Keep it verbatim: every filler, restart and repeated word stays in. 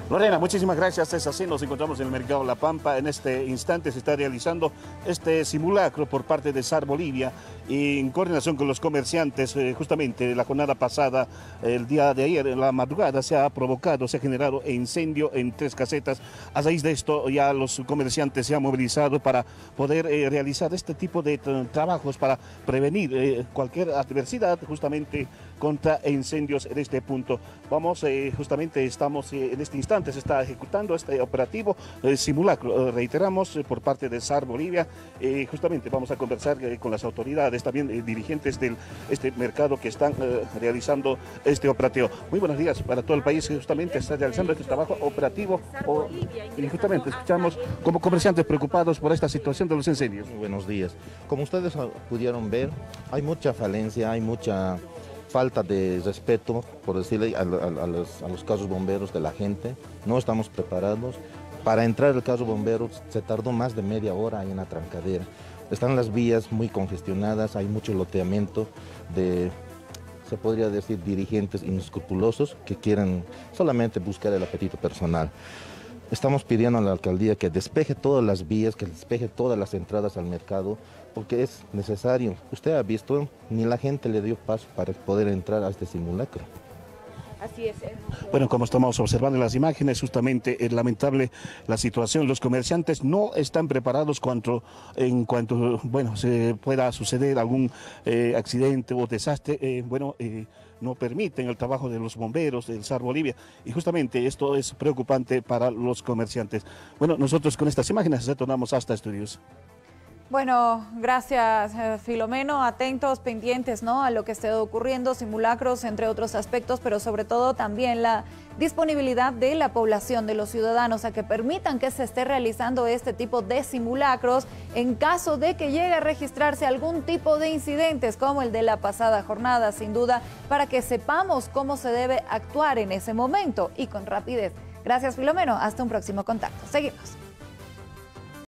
Lorena, muchísimas gracias. Es así, nos encontramos en el mercado La Pampa. En este instante se está realizando este simulacro por parte de S A R Bolivia y en coordinación con los comerciantes. Eh, justamente la jornada pasada, el día de ayer, en la madrugada, se ha provocado, se ha generado incendio en tres casetas. A raíz de esto, ya los comerciantes se han movilizado para poder eh, realizar este tipo de tra trabajos para prevenir eh, cualquier adversidad justamente contra incendios en este punto. Vamos, eh, justamente estamos eh, en este instante, se está ejecutando este operativo eh, simulacro, eh, reiteramos, eh, por parte de S A R Bolivia. Eh, justamente vamos a conversar eh, con las autoridades, también eh, dirigentes de este mercado que están eh, realizando este operativo. Muy buenos días para todo el país, justamente está realizando este trabajo operativo. O, y justamente escuchamos como comerciantes preocupados por esta situación de los incendios. Muy buenos días. Como ustedes pudieron ver, hay mucha falencia, hay mucha falta de respeto, por decirle, a, a, a, los, a los carros bomberos de la gente. No estamos preparados. Para entrar al carro bombero se tardó más de media hora ahí en la trancadera. Están las vías muy congestionadas, hay mucho loteamiento de, se podría decir, dirigentes inescrupulosos que quieren solamente buscar el apetito personal. Estamos pidiendo a la alcaldía que despeje todas las vías, que despeje todas las entradas al mercado, porque es necesario. Usted ha visto, ni la gente le dio paso para poder entrar a este simulacro. Así es. Bueno, como estamos observando en las imágenes, justamente es lamentable la situación. Los comerciantes no están preparados cuanto, en cuanto bueno, se pueda suceder algún eh, accidente o desastre. Eh, bueno, eh, no permiten el trabajo de los bomberos, del S A R Bolivia, y justamente esto es preocupante para los comerciantes. Bueno, nosotros con estas imágenes retornamos hasta estudios. Bueno, gracias Filomeno, atentos, pendientes, ¿no?, a lo que esté ocurriendo, simulacros, entre otros aspectos, pero sobre todo también la disponibilidad de la población, de los ciudadanos, a que permitan que se esté realizando este tipo de simulacros en caso de que llegue a registrarse algún tipo de incidentes como el de la pasada jornada, sin duda, para que sepamos cómo se debe actuar en ese momento y con rapidez. Gracias Filomeno, hasta un próximo contacto. Seguimos.